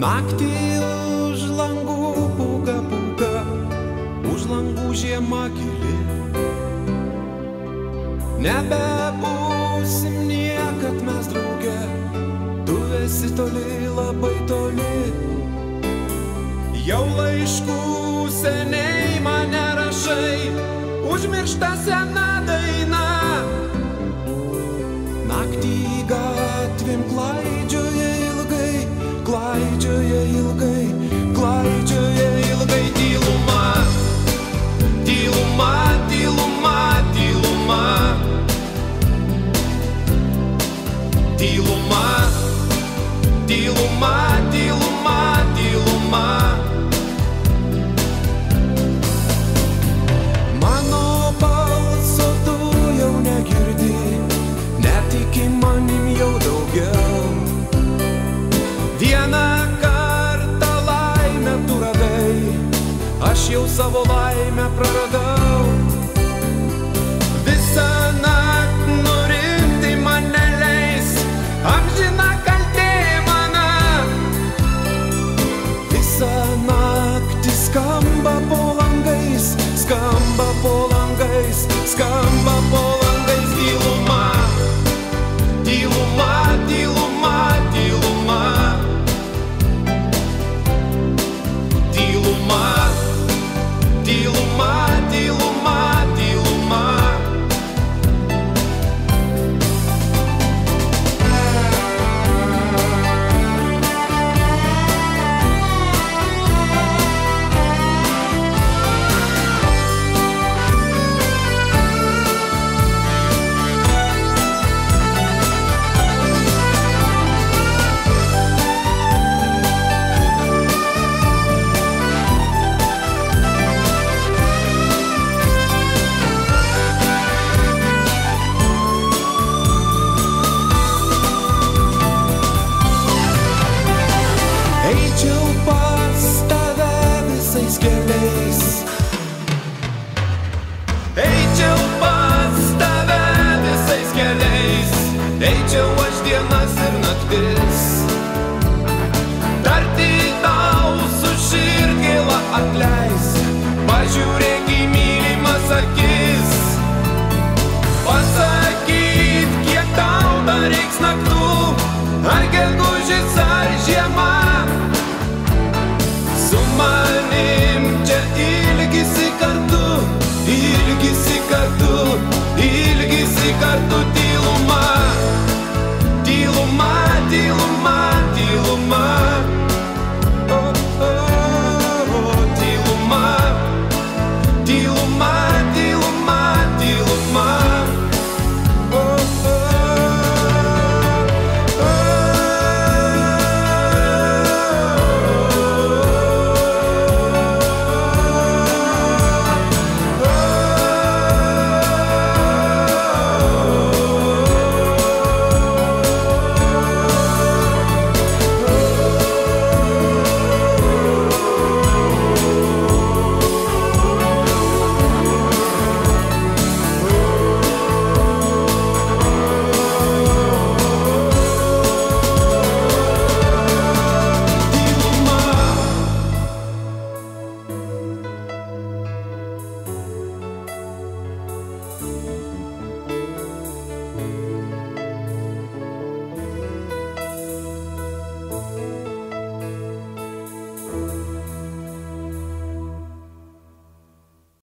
Naktį už langų pūga, pūga, už langų žiema gili. Nebebūsim niekad mes drauge, tu esi toli, labai toli. Jau laiškų seniai man nerašai, užmiršta sena daina. Naktį gatvėm klaidžioja ilgai, klaidžioja ilgai, klaidžioja ilgai. Tyluma, tyluma, tyluma, tyluma. Tyluma, tyluma, tyluma, tyluma. Mano balso tu jau negirdi, netiki manim jau daugiau. Vieną kartą laimę tu radai, aš jau savo laimę praradau. Visą naktį nurimti man neleis, amžina kaltė mana. Visą naktį skamba po langais, skamba po langais, skamba po langais. Tyluma, tyluma, tyluma, tyluma. Tyluma, tyluma, tyluma, tyluma. Eičiau pas tave visais keliais, eičiau pas tave visais keliais, eičiau aš dienas ir naktis, tarti tau su širdgėla atleisk, pažiūrėk į mylimas akis, pasakyt, kiek tau dar reiks naktų, ar gegužis ar žiema. Su manim čia ilgisi kartu.